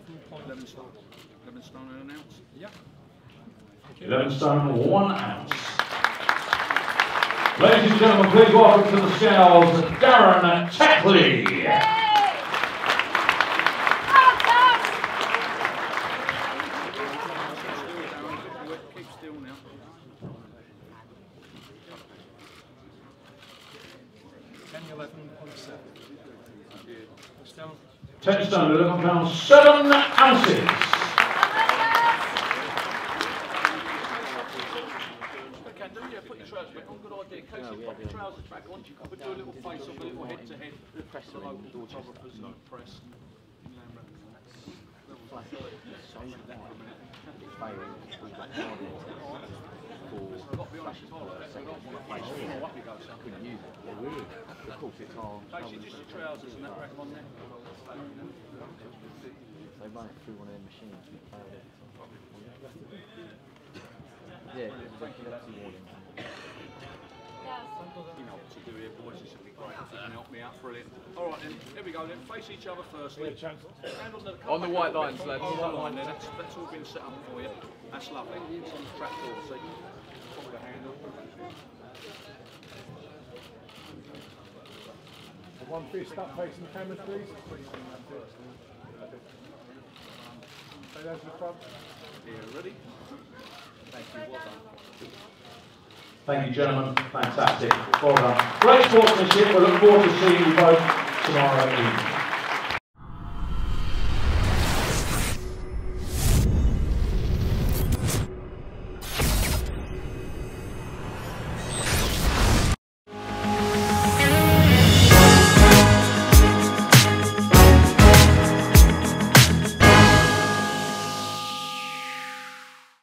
11 stone. 11 stone and an ounce. Yeah. 11 stone, 1 ounce. Ladies and gentlemen, please welcome to the scales Darren Teckley. Keep still now. 10-11.7. 10 stone, 11 pounds, 7 ounces. Put your trousers back on, good idea. In case you put your trousers back on, you can put your little face off, a little head to head. Press the local photographers and press. Got to be honest, couldn't use it. Of course, it's all. Basically, just your trousers and that back on there. They run it through one of their machines. Yeah, that's the warning. You know what to do here, boys. This would be great if you can help me out. Brilliant. All right, then. Here we go. Then face each other firstly. On the white lines, lads. On the white line there. That's all been set up for you. That's lovely. It's on the trapdoor. See. Pop the handle. One fist up facing the camera, please. Stay down to the front. Here, ready? Thank you. Well done. Thank you, gentlemen. Fantastic. Well done. Great sportsmanship. We look forward to seeing you both tomorrow evening.